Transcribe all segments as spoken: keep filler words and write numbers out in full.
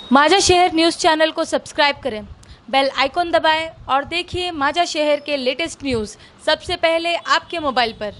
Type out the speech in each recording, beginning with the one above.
माझा शहर news channel को सब्सक्राइब करें, बेल आइकॉन दबाएं और देखिए माझा शहर के लेटेस्ट न्यूज़ सबसे पहले आपके मोबाइल पर।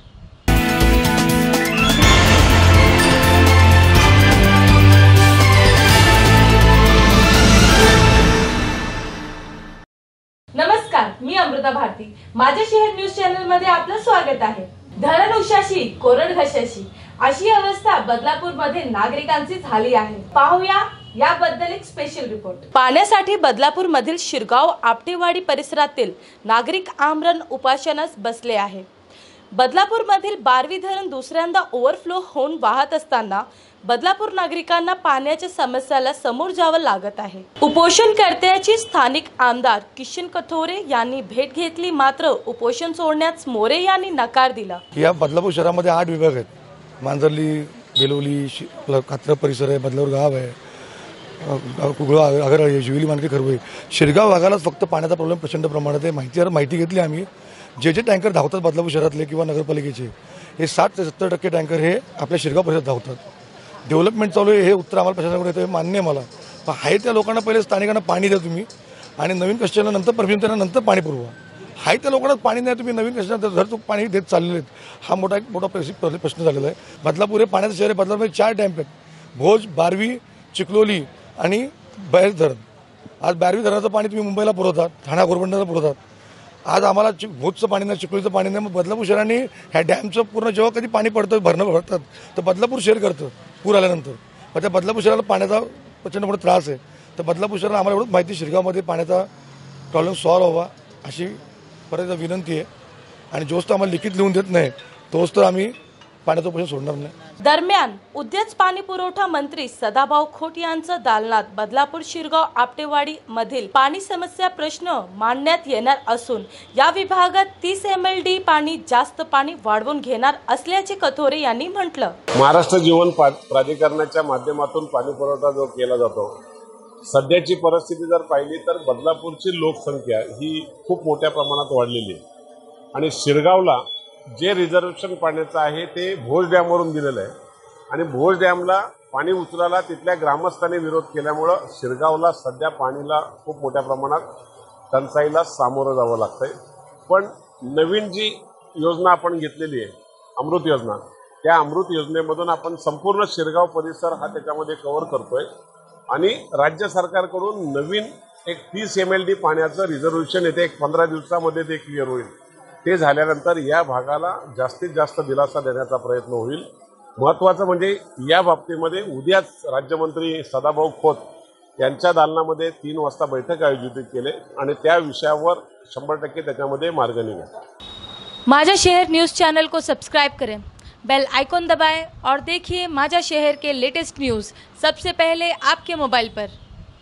नमस्कार, मी अमृता भारती। माझा शहर न्यूज़ चॅनल मध्ये आपलं स्वागत आहे। धरण उशाशी कोरड घशाशी अशी अवस्था बदलापूर मध्ये नागरिकांची झाली आहे। पाहूया याबद्दल एक स्पेशल रिपोर्ट। पाण्यासाठी बदलापूर मधील शिरगाव आपटेवाडी परिसरातील नागरिक आमरण उपासनास बसले आहे। बदलापूर मधील बारवी धरण दुसऱ्यांदा ओव्हरफ्लो होऊन वाहत असताना बदलापूर नागरिकांना पाण्याच्या समस्याला समोर जावं लागत आहे। उपोषणकर्त्याची स्थानिक आमदार किशन कथोरे यांनी भेट घेतली, मात्र उपोषण सोडण्यास मोरे यांनी नकार दिला। या बदलापूर शहरामध्ये आठ विभाग आहेत। मांजरली, बेलोली, कात्र परिसर आहे, बदलापूर गाव आहे, कुगळा आगर आहे, शिवली, मानके, खरवई, शिरगाव भागालाच फक्त पाण्याचा प्रॉब्लेम प्रचंड प्रमाणात आहे। माहिती माहिती घेतली आम्ही। जे जे टँकर धावतात बदलापूर शहरातले किंवा नगरपालिकेचे हे साठ ते सत्तर टक्के टँकर हे आपल्या शिरगाव परिसरात धावतात। डेव्हलपमेंट चालू आहे हे उत्तर आम्हाला प्रशासनाकडे येतं, मान्य मला। पण आहे त्या लोकांना पहिले स्थानिकांना पाणी द्या तुम्ही आणि नवीन कस्टमरला नंतर परमिशन त्यांना नंतर पाणी पुरवा। आहे त्या लोकांना पाणी द्या तुम्ही, नवीन कस्टमर घर चूक पाणी देत चाललेले आहेत। हा मोठा एक मोठा प्रश्न झालेला आहे। बदलापूर हे पाण्याचं शहर आहे। बदलापूरमध्ये चार डॅम्प आहेत, भोज, बारवी, चिखलोली आणि बहेर धरण। आज बारवी धरणाचं पाणी तुम्ही मुंबईला पुरवतात, ठाणा घोरबंदरला पुरवतात। आज आम्हाला भोजचं पाणी नाही, चिखलोलीचं पाणी नाही। मग बदलापूर शहराने ह्या डॅमचं पूर्ण जेव्हा कधी पाणी पडतं, भरणं भरतात, तर बदलापूर शहर करतं पूर आल्यानंतर। पण त्या बदलापूर शहराला पाण्याचा प्रचंड मोठा त्रास आहे। तर बदलापूर शहराला आम्हाला एवढंच माहिती शिरगावमध्ये पाण्याचा प्रॉब्लेम सॉल्व्ह व्हावा अशी परत विनंती आहे। आणि जोच तर आम्हाला लिखित लिहून देत नाही तोच तर आम्ही पाण्याचं उपोषण सोडणार नाही। दरम्यान उद्याच पाणी पुरवठा मंत्री सदाभाऊ खोत यांचं दालनात बदलापूर शिरगाव आपटेवाडी मधील पाणी समस्या प्रश्न मांडण्यात येणार असून या विभागात तीस एम एल डी पाणी जास्त पाणी वाढवून घेणार असल्याचे कथोरे यांनी म्हटलं। महाराष्ट्र जीवन प्राधिकरणाच्या माध्यमातून पाणी पुरवठा जो केला जातो, सध्याची परिस्थिती जर पाहिली तर बदलापूरची लोकसंख्या ही खूप मोठ्या प्रमाणात वाढलेली आहे आणि शिरगावला जे रिझर्वेशन पाण्याचं आहे ते भोज डॅमवरून दिलेलं आहे आणि भोज डॅमला पाणी उचलायला तिथल्या ग्रामस्थांनी विरोध केल्यामुळं शिरगावला सध्या पाणीला खूप मोठ्या प्रमाणात टंचाईला सामोरं जावं लागतंय। पण नवीन जी योजना आपण घेतलेली आहे अमृत योजना, त्या अमृत योजनेमधून आपण संपूर्ण शिरगाव परिसर हा त्याच्यामध्ये कव्हर करतोय आणि राज्य सरकारकडून नवीन एक तीस एम एल डी पाण्याचं रिझर्वेशन येते, एक पंधरा दिवसामध्ये ते क्लिअर होईल। ते झाल्यानंतर या भागाला जास्तीत जास्त दिलासा देण्याचा प्रयत्न होईल। महत्त्वाचं म्हणजे या बाबतीमध्ये उद्याच राज्यमंत्री सदाभाऊ खोत यांच्या दालनामध्ये तीन वाजता बैठक आयोजित केले आणि त्या विषयावर शंभर टक्के त्याच्यामध्ये मार्ग निघेल। माझा शहर न्यूज़ चैनल को सब्सक्राइब करें, बेल आइकॉन दबाएं और देखिए माझा शहर के लेटेस्ट न्यूज़ सबसे पहले आपके मोबाइल पर।